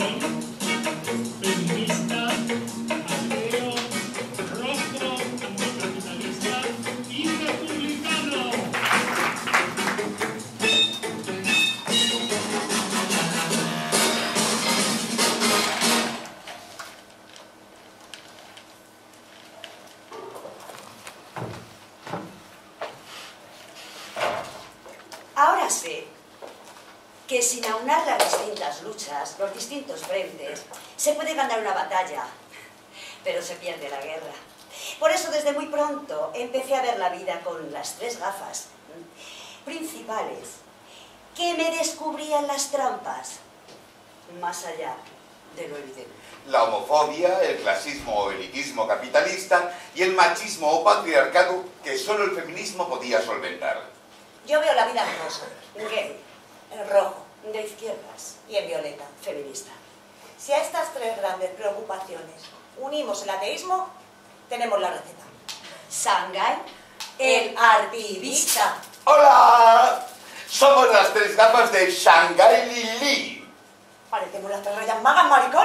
feminista, ateo, rostro capitalista y republicano. Ahora sé que sin aunar las distintas luchas, los distintos frentes, se puede ganar una batalla, pero se pierde la guerra. Por eso desde muy pronto empecé a ver la vida con las tres gafas principales que me descubrían las trampas, más allá de lo evidente. La homofobia, el clasismo o elitismo capitalista y el machismo o patriarcado que solo el feminismo podía solventar. Yo veo la vida en rosa, Gay, en rojo de izquierdas, y en violeta. feminista. Si a estas tres grandes preocupaciones unimos el ateísmo, tenemos la receta. Shanghai, El activista. ¡Hola! Somos las tres gafas de Shanghai Lili. Parecemos las tres rayas magas, maricón.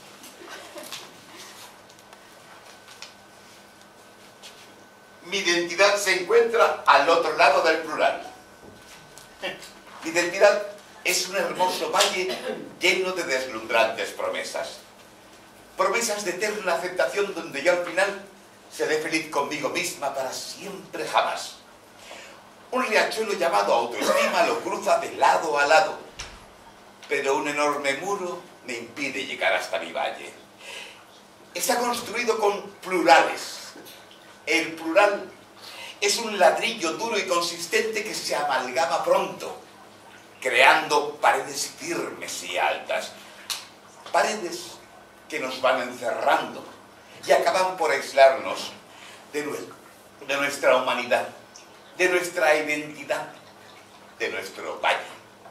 Mi identidad se encuentra al otro lado del plural. Mi identidad es un hermoso valle lleno de deslumbrantes promesas. Promesas de eterna aceptación donde yo al final seré feliz conmigo misma para siempre jamás. Un riachuelo llamado autoestima lo cruza de lado a lado, pero un enorme muro me impide llegar hasta mi valle. Está construido con plurales. El plural es un ladrillo duro y consistente que se amalgama pronto, creando paredes firmes y altas. Paredes que nos van encerrando y acaban por aislarnos de nuestra humanidad, de nuestra identidad, de nuestro valle.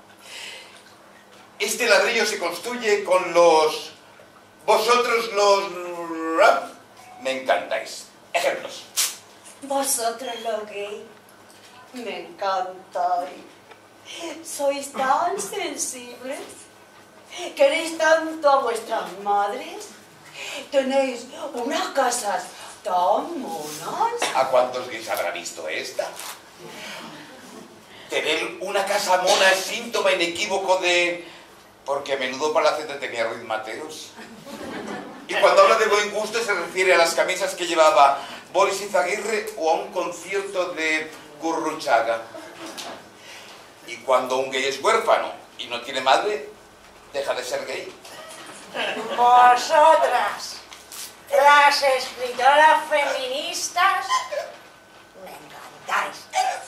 Este ladrillo se construye con los... Vosotros los... Me encantáis. Ejemplos. Vosotros los gay, me encantáis. Sois tan sensibles, queréis tanto a vuestras madres, tenéis unas casas tan monas. ¿A cuántos gays habrá visto esta? Tener una casa mona es síntoma inequívoco de... Porque a menudo Palacete tenía Ruiz Mateos. Y cuando habla de buen gusto se refiere a las camisas que llevaba Boris Izaguirre o a un concierto de Gurruchaga. Y cuando un gay es huérfano y no tiene madre, deja de ser gay. Vosotras, las escritoras feministas, me encantáis.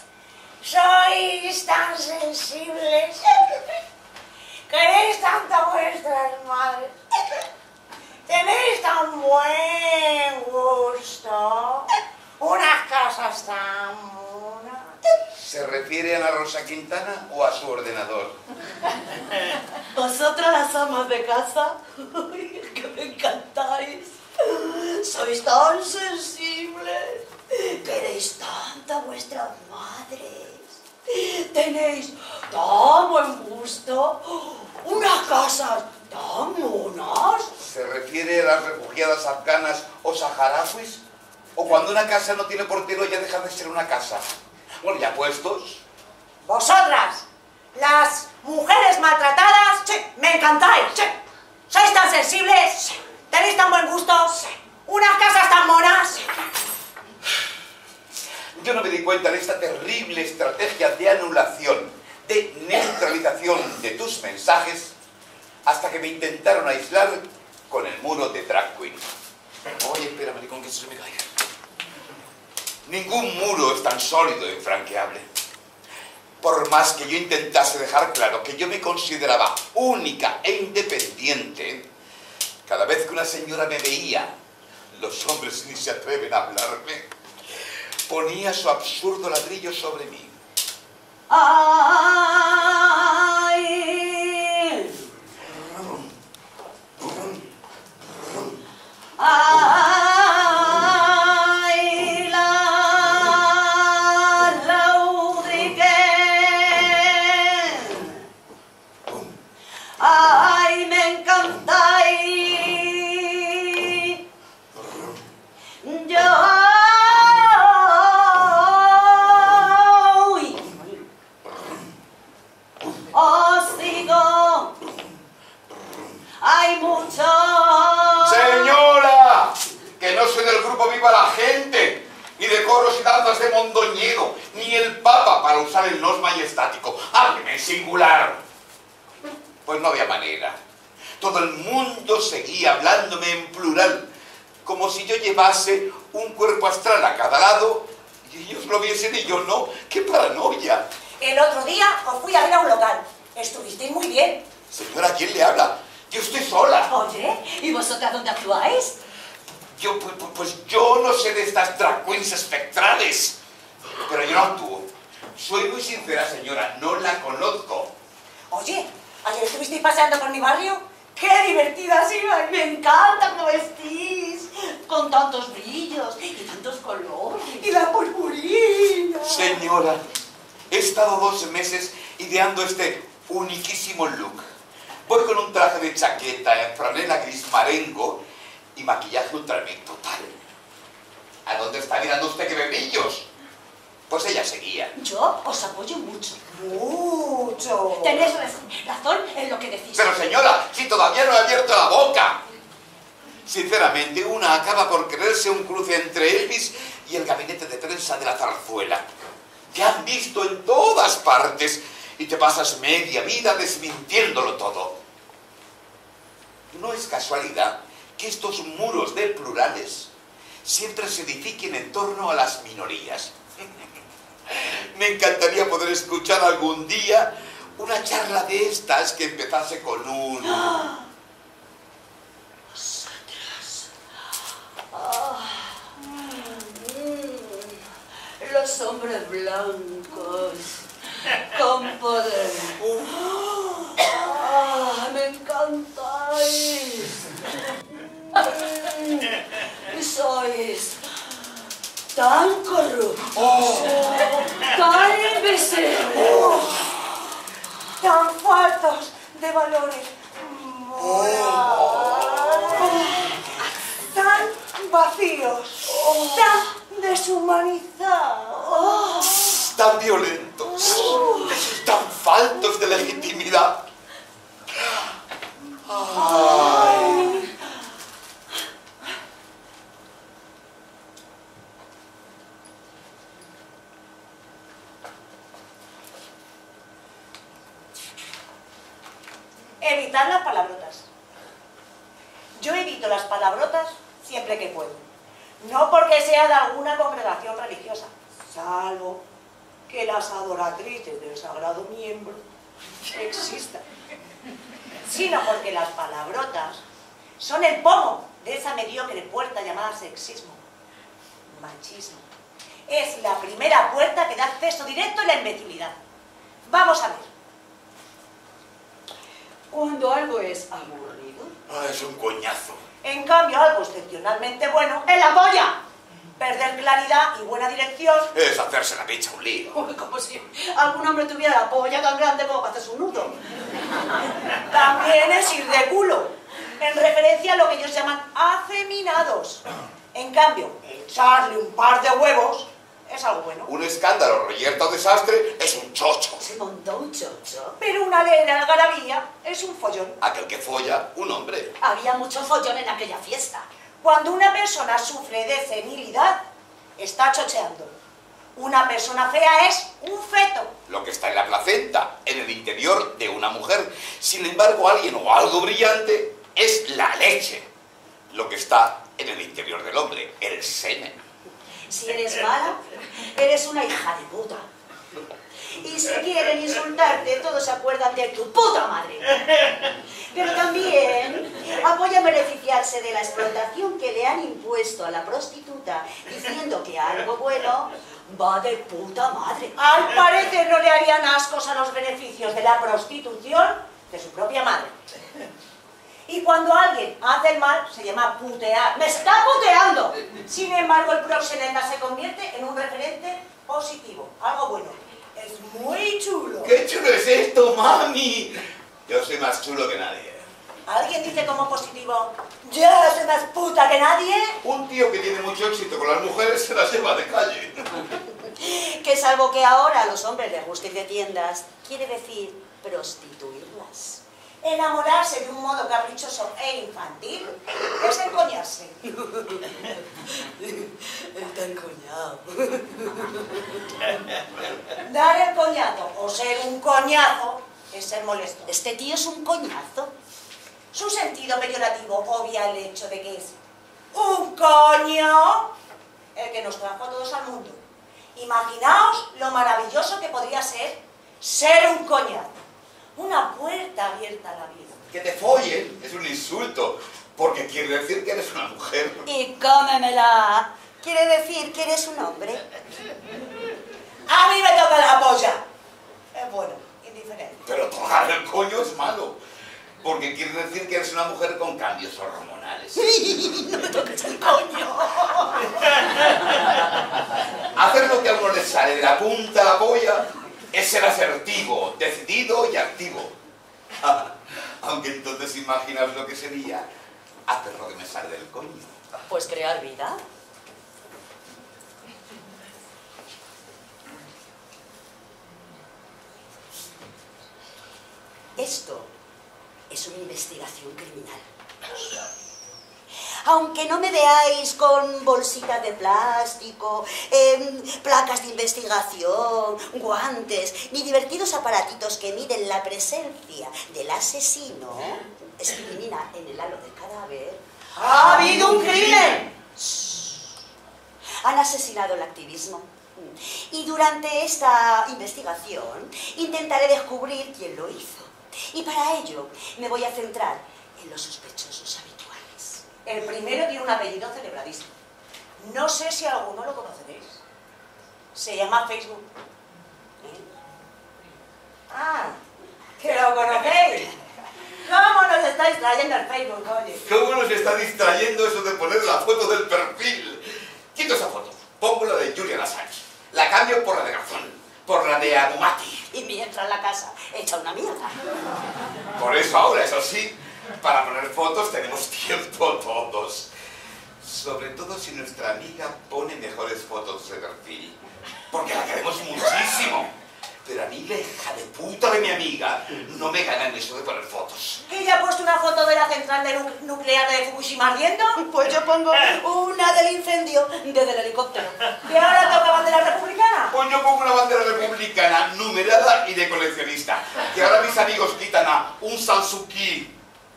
Sois tan sensibles, queréis tanto a vuestras madres, tenéis tan buen gusto, unas casas tan monas. ¿Se refiere a la Rosa Quintana o a su ordenador? Vosotras las amas de casa, que me encantáis. Sois tan sensibles, queréis tanto a vuestras madres, tenéis tan buen gusto, unas casas tan monas. ¿Se refiere a las refugiadas afganas o saharauis? ¿O cuando una casa no tiene portero ya deja de ser una casa? Bueno, ya puestos. Vosotras, las mujeres maltratadas, me encantáis. Sois tan sensibles, tenéis tan buen gusto, unas casas tan monas. Yo no me di cuenta de esta terrible estrategia de anulación, de neutralización de tus mensajes, hasta que me intentaron aislar con el muro de drag queen. Oye, espera, maricón, que se me caiga. Ningún muro es tan sólido e infranqueable. Por más que yo intentase dejar claro que yo me consideraba única e independiente, cada vez que una señora me veía, los hombres ni se atreven a hablarme, ponía su absurdo ladrillo sobre mí. Ay, ay, la Lauriken. Ay, me encanta. patas de mondoñedo, ni el Papa para usar el nos majestático. Hábleme en singular. Pues no había manera. Todo el mundo seguía hablándome en plural, como si yo llevase un cuerpo astral a cada lado y ellos lo viesen y yo no. ¡Qué paranoia! El otro día os fui a ver a un local. Estuvisteis muy bien. Señora, ¿quién le habla? Yo estoy sola. Oye, ¿y vosotras dónde actuáis? Pues yo no sé de estas drag queens espectrales, pero yo no actúo. Soy muy sincera, señora, no la conozco. Oye, ¿ayer estuvisteis paseando por mi barrio? ¡Qué divertidas ibais! Me encanta cómo vestís, con tantos brillos y tantos colores. ¡Y la purpurina! Señora, he estado 2 meses ideando este uniquísimo look. Voy con un traje de chaqueta en franela gris marengo y maquillaje ultramen total. ¿A dónde está mirando usted que ve brillos? Pues ella seguía. Yo os apoyo mucho. ¡Mucho! Tenéis razón en lo que decís. Pero señora, si todavía no he abierto la boca. Sinceramente, una acaba por creerse un cruce entre Elvis y el gabinete de prensa de la zarzuela. Te han visto en todas partes y te pasas media vida desmintiéndolo todo. No es casualidad que estos muros de plurales siempre se edifiquen en torno a las minorías. Me encantaría poder escuchar algún día una charla de estas que empezase con un... Vosotros. Los hombres blancos con poder. Me encantáis. Sois tan corruptos, tan imbéciles, ¡Tan faltos de valores morales! ¡Tan vacíos! ¡Tan deshumanizados! tan violentos, tan faltos de legitimidad. Ay. Evitar las palabrotas. Yo evito las palabrotas siempre que puedo. No porque sea de alguna congregación religiosa, salvo que las adoratrices del Sagrado Miembro existan, sino porque las palabrotas son el pomo de esa mediocre puerta llamada sexismo, machismo. Es la primera puerta que da acceso directo a la imbecilidad. Vamos a ver. Cuando algo es aburrido, Es un coñazo. En cambio, algo excepcionalmente bueno es la polla. Perder claridad y buena dirección Es hacerse la picha un lío. como si algún hombre tuviera la polla tan grande como para hacerse un nudo. también es ir de culo, en referencia a lo que ellos llaman afeminados. En cambio, echarle un par de huevos es algo bueno. Un escándalo reyerto desastre es un chocho. Se montó un chocho. Pero una alegre algarabía es un follón. Aquel que folla, un hombre. Había mucho follón en aquella fiesta. Cuando una persona sufre de senilidad, está chocheando. Una persona fea es un feto. Lo que está en la placenta, en el interior de una mujer. Sin embargo, alguien o algo brillante es la leche. Lo que está en el interior del hombre, el semen. Si eres mala, eres una hija de puta. Y si quieren insultarte, todos se acuerdan de tu puta madre. Pero también apoyan beneficiarse de la explotación que le han impuesto a la prostituta, diciendo que algo bueno va de puta madre. Al parecer no le harían ascos a los beneficios de la prostitución de su propia madre. Y cuando alguien hace el mal, se llama putear. ¡Me está puteando! Sin embargo, el proxeneta se convierte en un referente positivo, algo bueno. Es muy chulo. ¡Qué chulo es esto, mami! Yo soy más chulo que nadie. ¿Alguien dice como positivo, yo soy más puta que nadie? Un tío que tiene mucho éxito con las mujeres se las lleva de calle. Que salvo que ahora a los hombres les guste ir de tiendas, quiere decir prostituirlas. Enamorarse de un modo caprichoso e infantil es encoñarse. Está encoñado. Dar el coñazo o ser un coñazo es ser molesto. Este tío es un coñazo. Su sentido peyorativo obvia el hecho de que es un coño el que nos trajo a todos al mundo. Imaginaos lo maravilloso que podría ser un coñazo. Una puerta abierta a la vida. Que te follen es un insulto, porque quiere decir que eres una mujer. Y cómemela. Quiere decir que eres un hombre. A mí me toca la polla. Es bueno, indiferente. Pero tocar el coño es malo, porque quiere decir que eres una mujer con cambios hormonales. No me toques el coño. Hacer lo que a uno le sale de la punta a la polla es ser asertivo, decidido y activo. Aunque entonces imaginas lo que sería hacer lo que me sale del coño. Pues crear vida. Esto es una investigación criminal. Aunque no me veáis con bolsitas de plástico, placas de investigación, guantes, ni divertidos aparatitos que miden la presencia del asesino, escrimina en el halo del cadáver. ¡Ha habido un crimen! Han asesinado el activismo. Y durante esta investigación intentaré descubrir quién lo hizo. Y para ello me voy a centrar en los sospechosos habituales. El primero tiene un apellido celebradísimo. No sé si alguno lo conoceréis. Se llama Facebook. Ah, que lo conocéis. ¿Cómo nos estáis trayendo el Facebook, oye? ¿Cómo nos está distrayendo eso de poner la foto del perfil? Quito esa foto, pongo la de Julian Assange. La cambio por la de Garzón, por la de Abumati. Y mientras la casa echa una mierda. Por eso ahora, eso sí, para poner fotos tenemos tiempo todos. Sobre todo si nuestra amiga pone mejores fotos de perfil. Porque la queremos muchísimo. Pero a mí, la hija de puta de mi amiga, no me gana en eso de poner fotos. ¿Ella ha puesto una foto de la central nuclear de Fukushima ardiendo? Pues yo pongo una del incendio desde el helicóptero. ¿Y ahora toca bandera republicana? Pues yo pongo una bandera republicana, numerada y de coleccionista. Que ahora mis amigos quitan a un Sansuki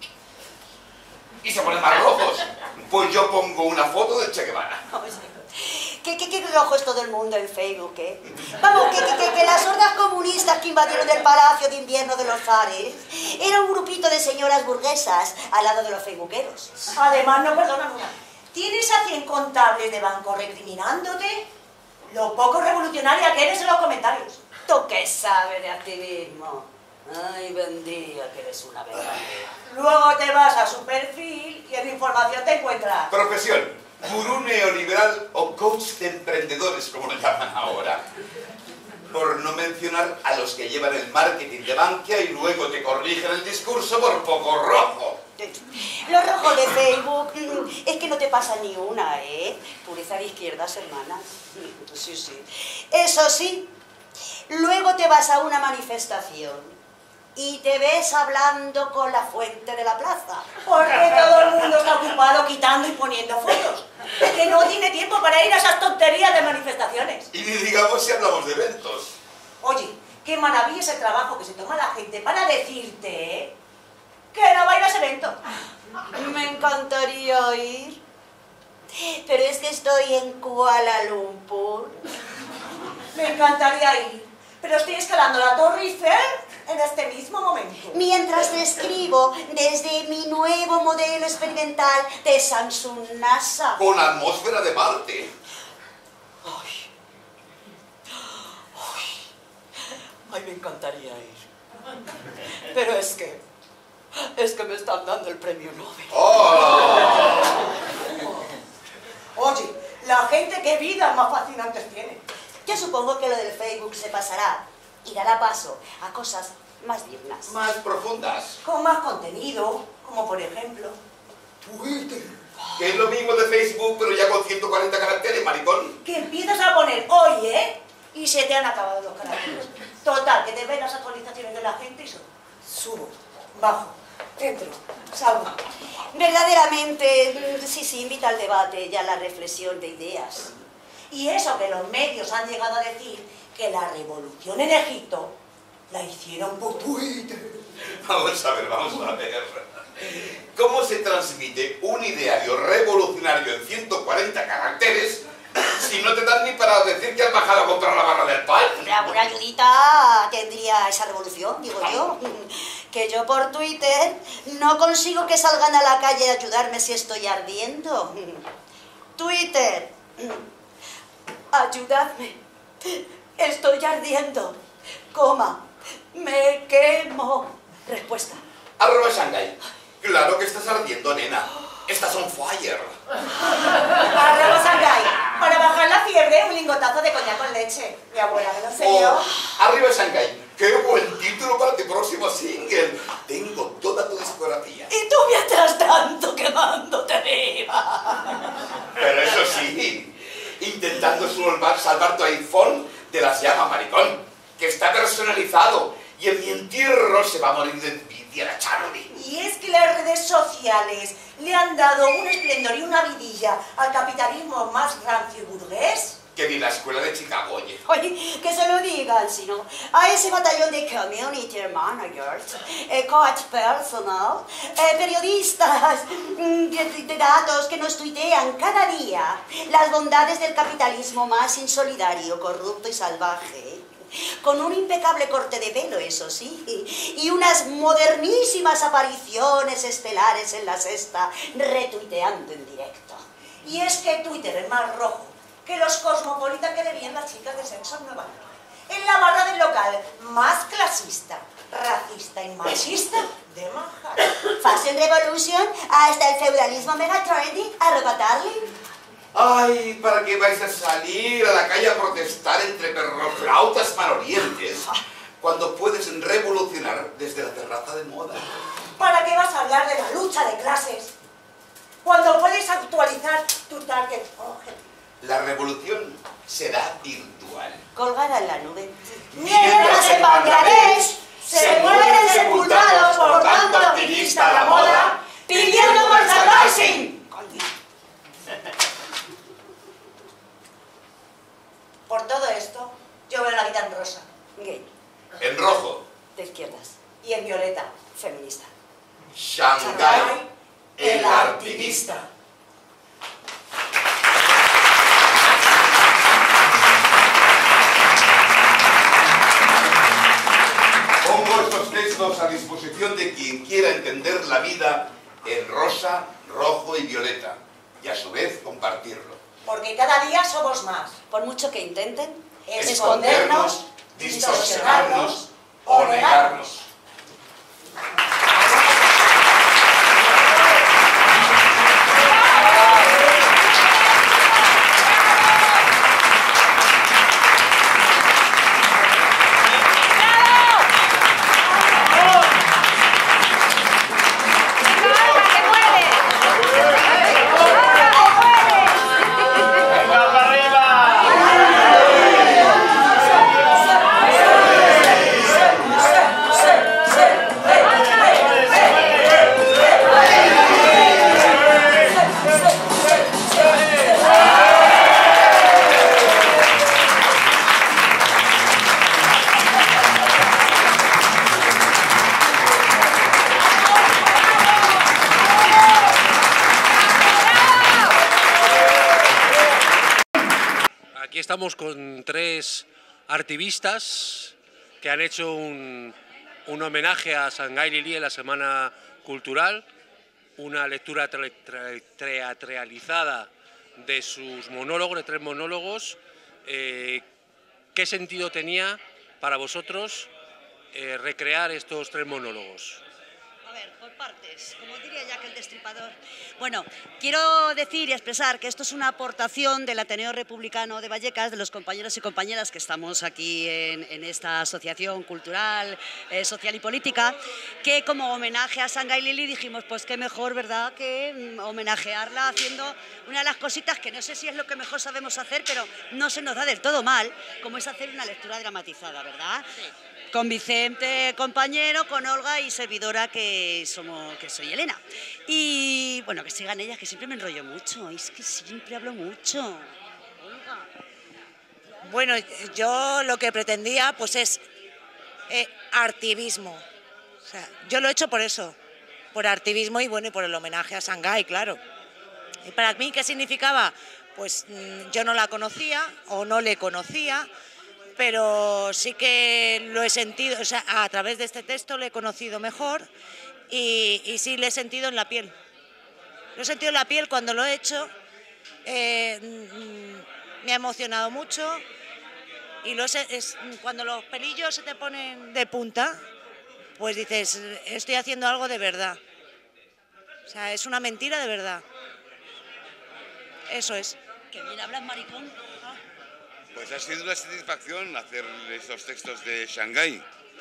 y se ponen más rojos. Pues yo pongo una foto de Che Guevara. ¿Qué rojo es todo el mundo en Facebook, eh? Vamos, que las hordas comunistas que invadieron el Palacio de Invierno de los Zares era un grupito de señoras burguesas al lado de los facebookeros. Además, no perdonan una. ¿Tienes a 100 contables de banco recriminándote? Lo poco revolucionaria que eres en los comentarios. ¿Tú qué sabes de activismo? Ay, bendita que eres una verdad. Luego te vas a su perfil y en información te encuentras. Profesión: gurú neoliberal o coach de emprendedores, como lo llaman ahora. Por no mencionar a los que llevan el marketing de Bankia y luego te corrigen el discurso por poco rojo. Los rojos de Facebook es que no te pasa ni una, ¿eh? Pureza de izquierdas, hermanas. Sí, sí. Eso sí, luego te vas a una manifestación y te ves hablando con la fuente de la plaza. Porque todo el mundo está ocupado quitando y poniendo fotos. Que no tiene tiempo para ir a esas tonterías de manifestaciones. Y ni digamos si hablamos de eventos. Oye, qué maravilla es el trabajo que se toma la gente para decirte que no va a ir a ese evento. Me encantaría ir, pero es que estoy en Kuala Lumpur. Me encantaría ir, pero estoy escalando la Torre Eiffel en este mismo momento. Mientras te escribo desde mi nuevo modelo experimental de Samsung NASA. Con atmósfera de Marte. Ay, me encantaría ir. Pero es que me están dando el premio Nobel. ¡Oh! Oye, la gente qué vidas más fascinantes tiene. Yo supongo que lo del Facebook se pasará y dará paso a cosas más dignas. Más profundas. Con más contenido, como por ejemplo Twitter. Que es lo mismo de Facebook, pero ya con 140 caracteres, maricón. que empiezas a poner hoy, y se te han acabado los caracteres. Total, que te ven las actualizaciones de la gente y son subo, bajo, entro, salgo. Verdaderamente, sí, invita al debate y a la reflexión de ideas. Y eso que los medios han llegado a decir, que la revolución en Egipto la hicieron por Twitter. Vamos a ver. ¿Cómo se transmite un ideario revolucionario en 140 caracteres si no te dan ni para decir que has bajado contra la barra del pan? Alguna ayudita tendría esa revolución, digo yo. Que yo por Twitter no consigo que salgan a la calle a ayudarme si estoy ardiendo. Twitter, ayudadme. Estoy ardiendo. Coma. Me quemo. Respuesta. @Shanghai. Claro que estás ardiendo, nena. Estás on fire. @Shanghai. Para bajar la fiebre, un lingotazo de coñac con leche. Mi abuela me lo enseñó. ¡Arriba Shanghai! ¡Qué buen título para tu próximo single! Tengo toda tu discografía. Y tú mientras tanto quemándote viva. Pero eso sí, intentando salvar tu iPhone de las llamas, maricón, que está personalizado y en mi entierro se va a morir de envidia la Charlie. Y es que las redes sociales le han dado un esplendor y una vidilla al capitalismo más rancio y burgués. Que ni la escuela de Chicago, oye. Oye, que se lo digan, sino a ese batallón de community managers, coach personal, periodistas de datos que nos tuitean cada día las bondades del capitalismo más insolidario, corrupto y salvaje, con un impecable corte de pelo, eso sí, y unas modernísimas apariciones estelares en la sexta, retuiteando en directo. Y es que Twitter es más rojo que los cosmopolitas que debían las chicas de sexo en Nueva York. En la barra del local más clasista, racista y machista de Manhattan. Fashion Revolution hasta el feudalismo mega trendy, @darling. Ay, ¿para qué vais a salir a la calle a protestar entre perroflautas malolientes cuando puedes revolucionar desde la terraza de moda? ¿Para qué vas a hablar de la lucha de clases cuando puedes actualizar tu target objetivo? La revolución será virtual. Colgada en la nube. Mientras en Bangladesh se mueren sepultados por tanto activista de la moda pidiendo merchandising. Por todo esto, yo veo la vida en rosa Gay. En rojo, De izquierdas. y en violeta. Feminista. Shanghai, el activista. Pongo estos textos a disposición de quien quiera entender la vida en rosa, rojo y violeta, y a su vez compartirlo. Porque cada día somos más. Por mucho que intenten, Escondernos, distorsionarnos o negarnos. ¡Venga, para arriba! Aquí estamos con tres activistas que han hecho un homenaje a Shanghai Lili en la Semana Cultural, una lectura teatralizada de sus monólogos, de tres monólogos. ¿Qué sentido tenía para vosotros recrear estos tres monólogos? A ver, por partes, como diría Jack el Destripador. Bueno, quiero decir y expresar que esto es una aportación del Ateneo Republicano de Vallecas, de los compañeros y compañeras que estamos aquí en esta asociación cultural, social y política, que como homenaje a Shanghai Lili dijimos, pues qué mejor, ¿verdad?, que homenajearla haciendo una de las cositas que no sé si es lo que mejor sabemos hacer, pero no se nos da del todo mal, como es hacer una lectura dramatizada, ¿verdad? Sí. Con Vicente, compañero, con Olga y servidora que que soy Elena. Y bueno, que sigan ellas, que siempre me enrollo mucho, es que siempre hablo mucho. Olga. Bueno, yo lo que pretendía pues es artivismo. O sea, yo lo he hecho por eso, por artivismo y bueno, y por el homenaje a Shanghái, claro. ¿Y para mí qué significaba? Pues yo no la conocía o no le conocía, pero sí que lo he sentido, o sea, a través de este texto lo he conocido mejor y sí lo he sentido en la piel. Lo he sentido en la piel cuando lo he hecho, me ha emocionado mucho y cuando los pelillos se te ponen de punta, pues dices, estoy haciendo algo de verdad. O sea, es una mentira de verdad. Eso es. Que bien hablas, maricón. Pues ha sido una satisfacción hacer estos textos de Shanghái.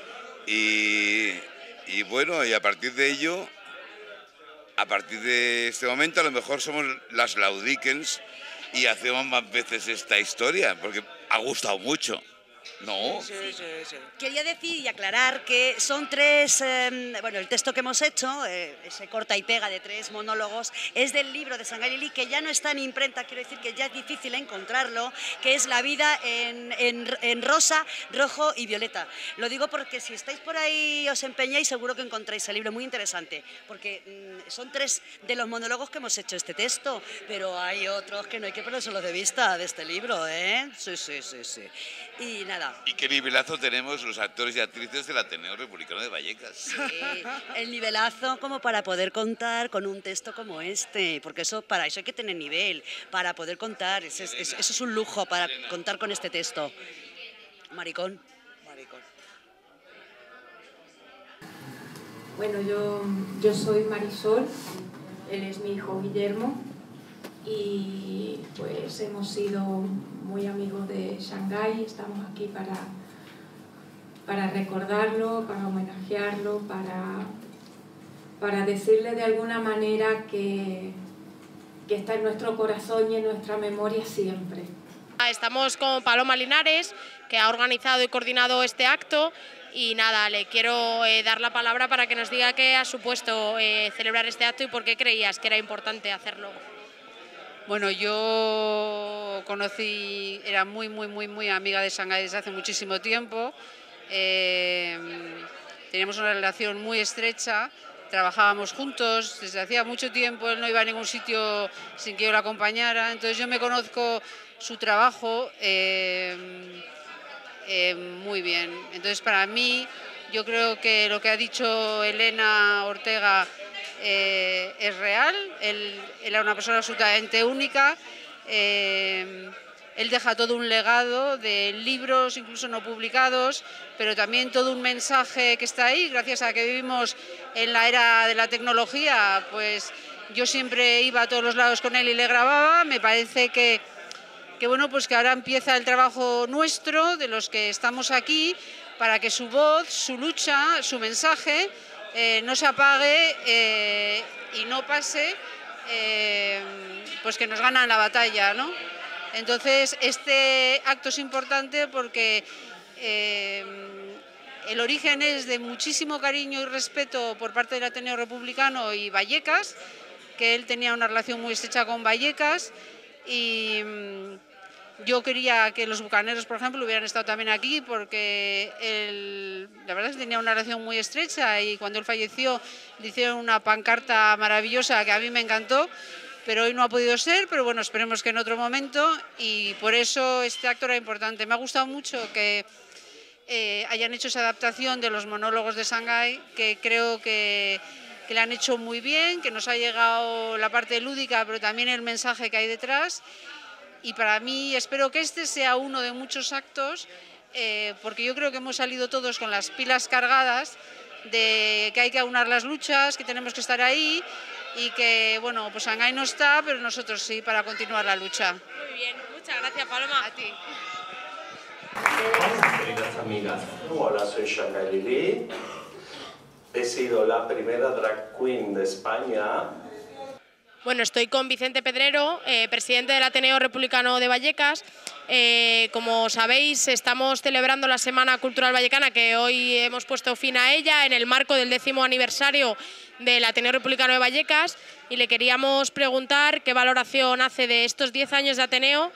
Y bueno, y a partir de ello, a partir de este momento, a lo mejor somos las Laudikens y hacemos más veces esta historia, porque ha gustado mucho. ¿No? Sí. Quería decir y aclarar que son tres, bueno, el texto que hemos hecho, ese corta y pega de 3 monólogos, es del libro de Shanghái Lili, que ya no está en imprenta, quiero decir que ya es difícil encontrarlo, que es La vida en rosa, rojo y violeta. Lo digo porque si estáis por ahí os empeñáis, seguro que encontráis el libro, muy interesante, porque son 3 de los monólogos que hemos hecho este texto, pero hay otros que no hay que perderlos de vista de este libro, ¿eh? Sí. Y nada. Y qué nivelazo tenemos los actores y actrices del Ateneo Republicano de Vallecas. Sí, el nivelazo como para poder contar con un texto como este, porque para eso hay que tener nivel, para poder contar, eso es un lujo para contar con este texto. Maricón. Bueno, yo soy Marisol, él es mi hijo Guillermo y pues hemos sido muy amigos de Shanghái, estamos aquí para recordarlo, para homenajearlo, para decirle de alguna manera que está en nuestro corazón y en nuestra memoria siempre. Estamos con Paloma Linares, que ha organizado y coordinado este acto, y nada, le quiero dar la palabra para que nos diga qué ha supuesto celebrar este acto y por qué creías que era importante hacerlo. Bueno, yo era muy amiga de Shanghái desde hace muchísimo tiempo. Teníamos una relación muy estrecha, trabajábamos juntos desde hacía mucho tiempo, él no iba a ningún sitio sin que yo lo acompañara, entonces yo me conozco su trabajo muy bien. Entonces para mí, yo creo que lo que ha dicho Elena Ortega es real, él era una persona absolutamente única, él deja todo un legado de libros incluso no publicados, pero también todo un mensaje que está ahí, gracias a que vivimos en la era de la tecnología, pues yo siempre iba a todos los lados con él y le grababa. Me parece que bueno, pues que ahora empieza el trabajo nuestro, de los que estamos aquí, para que su voz, su lucha, su mensaje no se apague y no pase, pues que nos ganan la batalla, ¿no? Entonces, este acto es importante porque el origen es de muchísimo cariño y respeto por parte del Ateneo Republicano y Vallecas, que él tenía una relación muy estrecha con Vallecas, y yo quería que los bucaneros, por ejemplo, hubieran estado también aquí, porque la verdad es que tenía una relación muy estrecha, y cuando él falleció le hicieron una pancarta maravillosa que a mí me encantó, pero hoy no ha podido ser, pero bueno, esperemos que en otro momento, y por eso este acto era importante. Me ha gustado mucho que hayan hecho esa adaptación de los monólogos de Shanghái, que creo que le han hecho muy bien, que nos ha llegado la parte lúdica, pero también el mensaje que hay detrás. Y para mí espero que este sea uno de muchos actos, porque yo creo que hemos salido todos con las pilas cargadas de que hay que aunar las luchas, que tenemos que estar ahí, y que, bueno, pues Shanghái no está, pero nosotros sí, para continuar la lucha. Muy bien, muchas gracias, Paloma. A ti. Hola, queridas amigas. Hola, soy Shanghái Lili. He sido la primera drag queen de España. Bueno, estoy con Vicente Pedrero, presidente del Ateneo Republicano de Vallecas. Como sabéis, estamos celebrando la Semana Cultural Vallecana, que hoy hemos puesto fin a ella en el marco del 10º aniversario del Ateneo Republicano de Vallecas, y le queríamos preguntar qué valoración hace de estos 10 años de Ateneo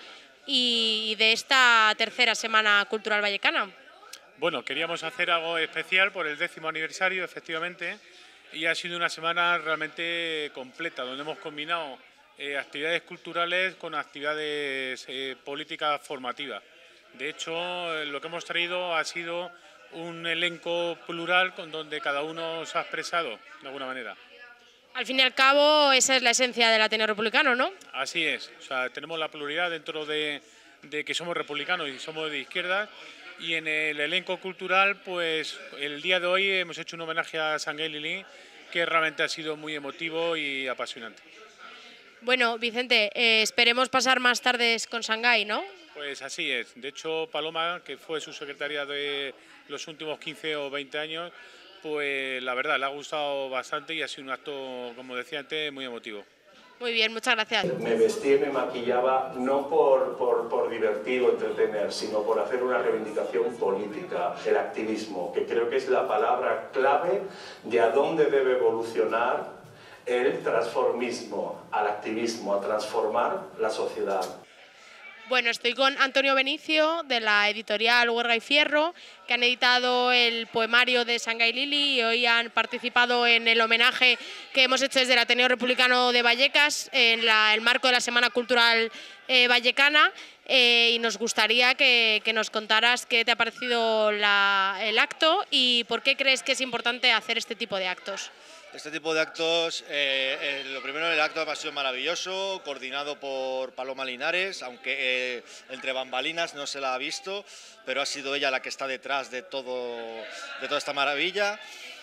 y de esta tercera Semana Cultural Vallecana. Bueno, queríamos hacer algo especial por el 10º aniversario, efectivamente, y ha sido una semana realmente completa, donde hemos combinado actividades culturales con actividades políticas formativas. De hecho, lo que hemos traído ha sido un elenco plural con donde cada uno se ha expresado de alguna manera. Al fin y al cabo, esa es la esencia del Ateneo Republicano, ¿no? Así es, o sea, tenemos la pluralidad dentro de que somos republicanos y somos de izquierda, y en el elenco cultural, pues el día de hoy hemos hecho un homenaje a Shanghai Lili, que realmente ha sido muy emotivo y apasionante. Bueno, Vicente, esperemos pasar más tardes con Shanghai, ¿no? Pues así es. De hecho, Paloma, que fue su secretaria de los últimos 15 o 20 años, pues la verdad, le ha gustado bastante y ha sido un acto, como decía antes, muy emotivo. Muy bien, muchas gracias. Me vestía y me maquillaba no por divertir o entretener, sino por hacer una reivindicación política, el activismo, que creo que es la palabra clave de a dónde debe evolucionar el transformismo, al activismo, a transformar la sociedad. Bueno, estoy con Antonio Benicio, de la editorial Huerga y Fierro, que han editado el poemario de Shanghai Lili y hoy han participado en el homenaje que hemos hecho desde el Ateneo Republicano de Vallecas en el marco de la Semana Cultural Vallecana, y nos gustaría que nos contaras qué te ha parecido el acto y por qué crees que es importante hacer este tipo de actos. Este tipo de actos, lo primero, el acto ha sido maravilloso, coordinado por Paloma Linares, aunque entre bambalinas no se la ha visto, pero ha sido ella la que está detrás de toda esta maravilla,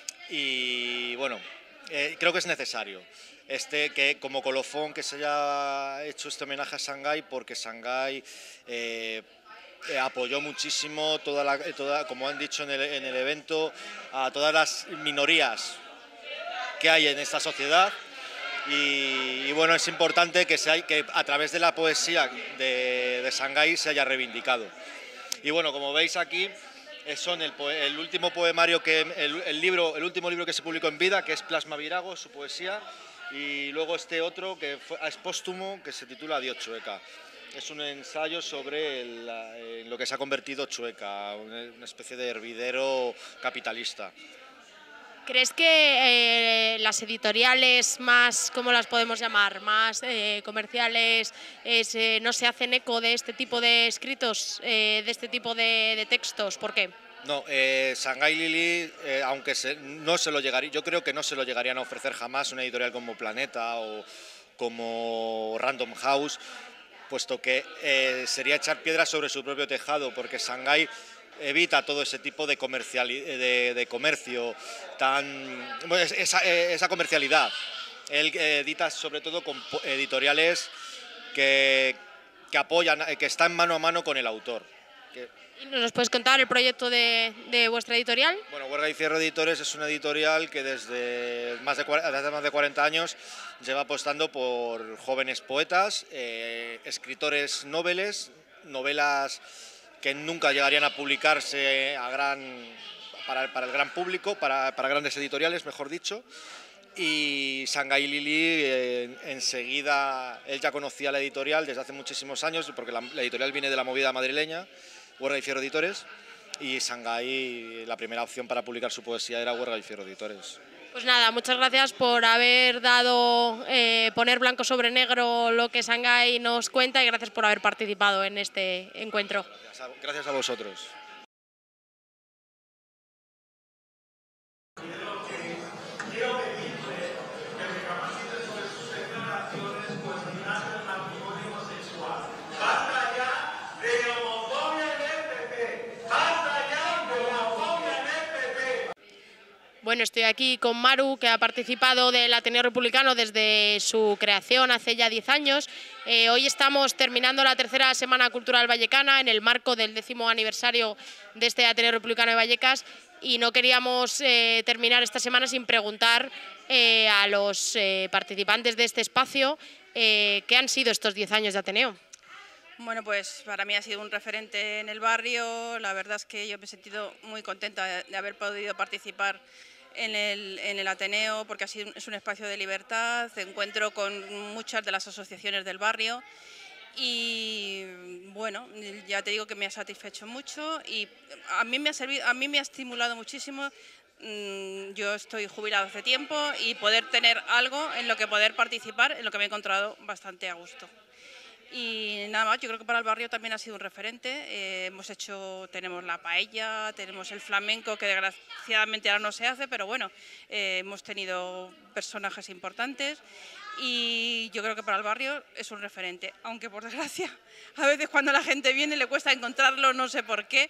y bueno, creo que es necesario que como colofón que se haya hecho este homenaje a Shanghai, porque Shanghai apoyó muchísimo como han dicho en el evento, a todas las minorías que hay en esta sociedad, y bueno, es importante que a través de la poesía de Shanghai se haya reivindicado. Y bueno, como veis aquí, son el último poemario, el último libro que se publicó en vida, que es Plasma Virago, su poesía, y luego este otro que es póstumo, que se titula Adiós Chueca. Es un ensayo sobre lo que se ha convertido Chueca, una especie de hervidero capitalista. ¿Crees que las editoriales más, ¿cómo las podemos llamar?, más comerciales, no se hacen eco de este tipo de escritos, de este tipo de textos? ¿Por qué? No, Shanghai Lili, aunque yo creo que no se lo llegarían a ofrecer jamás una editorial como Planeta o como Random House, puesto que sería echar piedras sobre su propio tejado, porque Shanghai evita todo ese tipo de comercio, esa comercialidad. Él edita sobre todo con editoriales que apoyan, que están mano a mano con el autor. ¿Y nos puedes contar el proyecto de vuestra editorial? Bueno, Huerga y Fierro Editores es una editorial que desde más de 40 años lleva apostando por jóvenes poetas, escritores novelas que nunca llegarían a publicarse para el gran público, para grandes editoriales, mejor dicho. Y Shanghai Lili, enseguida, él ya conocía la editorial desde hace muchísimos años, porque la editorial viene de la movida madrileña, Huerga y Fierro Editores, y Shanghai, la primera opción para publicar su poesía era Huerga y Fierro Editores. Pues nada, muchas gracias por haber dado, poner blanco sobre negro lo que Shanghai nos cuenta, y gracias por haber participado en este encuentro. Gracias a vosotros. Bueno, estoy aquí con Maru, que ha participado del Ateneo Republicano desde su creación hace ya 10 años. Hoy estamos terminando la tercera Semana Cultural Vallecana en el marco del 10º aniversario de este Ateneo Republicano de Vallecas, y no queríamos terminar esta semana sin preguntar a los participantes de este espacio qué han sido estos 10 años de Ateneo. Bueno, pues para mí ha sido un referente en el barrio. La verdad es que yo me he sentido muy contenta de haber podido participar en el Ateneo, porque es un espacio de libertad, de encuentro con muchas de las asociaciones del barrio. Y bueno, ya te digo que me ha satisfecho mucho y a mí me ha estimulado muchísimo. Yo estoy jubilado hace tiempo y poder tener algo en lo que poder participar, en lo que me he encontrado bastante a gusto. Y nada más, yo creo que para el barrio también ha sido un referente. Tenemos la paella, tenemos el flamenco, que desgraciadamente ahora no se hace, pero bueno, hemos tenido personajes importantes y yo creo que para el barrio es un referente. Aunque por desgracia, a veces cuando la gente viene le cuesta encontrarlo, no sé por qué,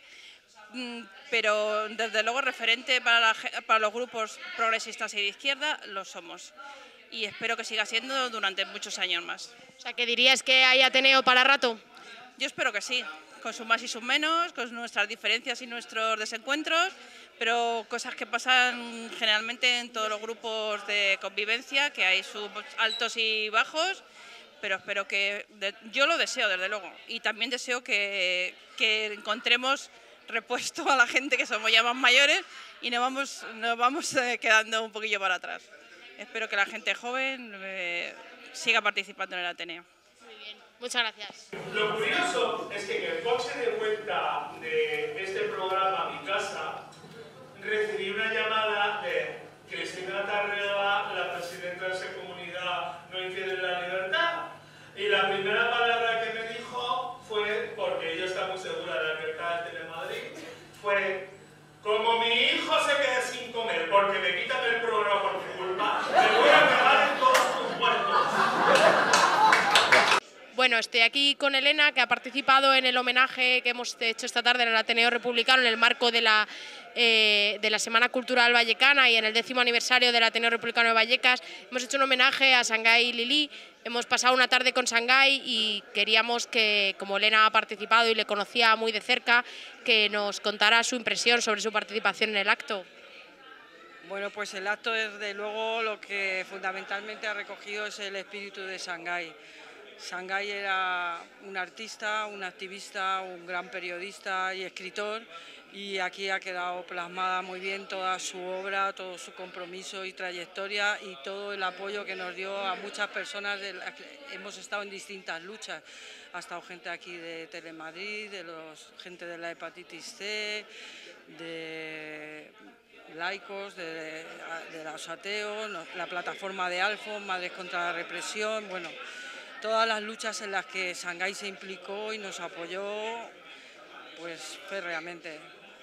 pero desde luego referente para los grupos progresistas y de izquierda lo somos. Y espero que siga siendo durante muchos años más. O sea, ¿que dirías que hay Ateneo para rato? Yo espero que sí, con sus más y sus menos, con nuestras diferencias y nuestros desencuentros, pero cosas que pasan generalmente en todos los grupos de convivencia, que hay sus altos y bajos, pero espero que... Yo lo deseo, desde luego, y también deseo que encontremos repuesto a la gente que somos ya más mayores y nos vamos quedando un poquillo para atrás. Espero que la gente joven siga participando en el Ateneo. Muy bien, muchas gracias. Lo curioso es que en el coche de vuelta de este programa a mi casa recibí una llamada de Cristina Tarrega, la presidenta de esa comunidad No Infiel en la Libertad, y la primera palabra que me dijo fue, porque ella está muy segura de la libertad de Telemadrid, fue: como mi hijo se quede sin comer porque me quitan el programa por tu culpa, me voy a pegar en todos tus muertos. Bueno, estoy aquí con Elena, que ha participado en el homenaje que hemos hecho esta tarde en el Ateneo Republicano en el marco de la Semana Cultural Vallecana y en el 10º aniversario del Ateneo Republicano de Vallecas. Hemos hecho un homenaje a Shanghái Lili. Hemos pasado una tarde con Shanghái y queríamos que, como Elena ha participado y le conocía muy de cerca, que nos contara su impresión sobre su participación en el acto. Bueno, pues el acto, desde luego, lo que fundamentalmente ha recogido es el espíritu de Shanghái. Shanghái era un artista, un activista, un gran periodista y escritor, y aquí ha quedado plasmada muy bien toda su obra, todo su compromiso y trayectoria y todo el apoyo que nos dio a muchas personas. Hemos estado en distintas luchas, ha estado gente aquí de Telemadrid, gente de la hepatitis C, de laicos, de los ateos, la plataforma de Alfon, Madres contra la Represión, bueno, todas las luchas en las que Shanghái se implicó y nos apoyó, pues férreamente.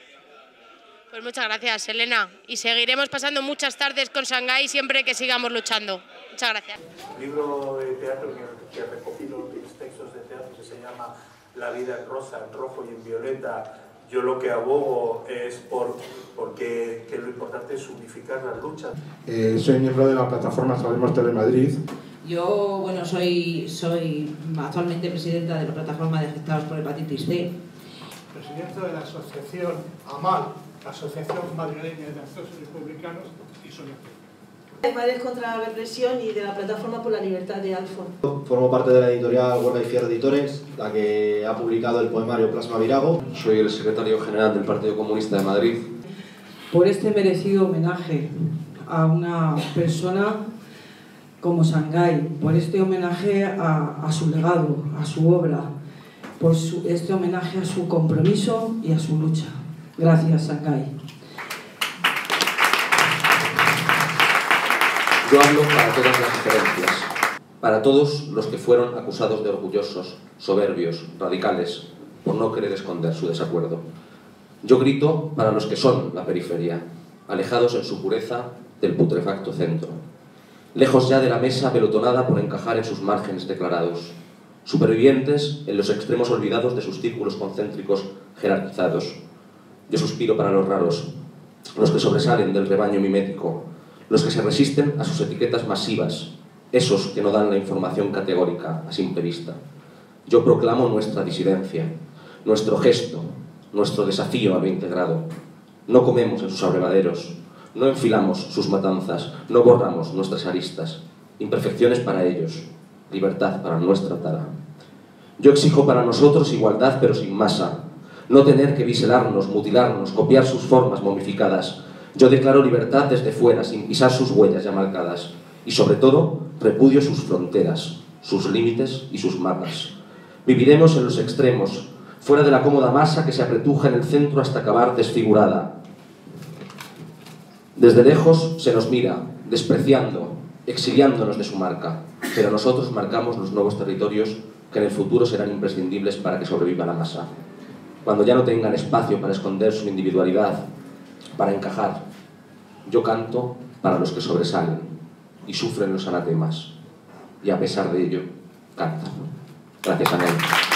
Pues muchas gracias, Elena, y seguiremos pasando muchas tardes con Shanghái siempre que sigamos luchando. Muchas gracias. Un libro de teatro que recopilo mis textos de teatro, que se llama La vida en rosa, en rojo y en violeta. Yo lo que abogo es porque lo importante es unificar las luchas. Soy miembro de la plataforma Salvemos Telemadrid. Yo, bueno, soy actualmente presidenta de la plataforma de afectados por hepatitis C. Presidenta de la asociación AMAL, la Asociación Madrileña de Actores Republicanos y Solidaridad. De Madres contra la Represión y de la Plataforma por la Libertad de Alfon. Formo parte de la editorial Huerta y Fierro Editores, la que ha publicado el poemario Plasma Virago. Soy el secretario general del Partido Comunista de Madrid. Por este merecido homenaje a una persona como Shanghái, por este homenaje a su legado, a su obra, por este homenaje a su compromiso y a su lucha. Gracias, Shanghái. Yo hablo para todas las diferencias, para todos los que fueron acusados de orgullosos, soberbios, radicales, por no querer esconder su desacuerdo. Yo grito para los que son la periferia, alejados en su pureza del putrefacto centro, lejos ya de la mesa pelotonada por encajar en sus márgenes declarados, supervivientes en los extremos olvidados de sus círculos concéntricos jerarquizados. Yo suspiro para los raros, los que sobresalen del rebaño mimético, los que se resisten a sus etiquetas masivas, esos que no dan la información categórica a simple vista. Yo proclamo nuestra disidencia, nuestro gesto, nuestro desafío a lo integrado. No comemos en sus abrevaderos, no enfilamos sus matanzas, no borramos nuestras aristas. Imperfecciones para ellos, libertad para nuestra tara. Yo exijo para nosotros igualdad pero sin masa, no tener que biselarnos, mutilarnos, copiar sus formas momificadas. Yo declaro libertad desde fuera, sin pisar sus huellas ya marcadas. Y sobre todo, repudio sus fronteras, sus límites y sus mapas. Viviremos en los extremos, fuera de la cómoda masa que se apretuja en el centro hasta acabar desfigurada. Desde lejos se nos mira, despreciando, exiliándonos de su marca, pero nosotros marcamos los nuevos territorios que en el futuro serán imprescindibles para que sobreviva la masa. Cuando ya no tengan espacio para esconder su individualidad, para encajar, yo canto para los que sobresalen y sufren los anatemas, y a pesar de ello, cantan. Gracias, Anel.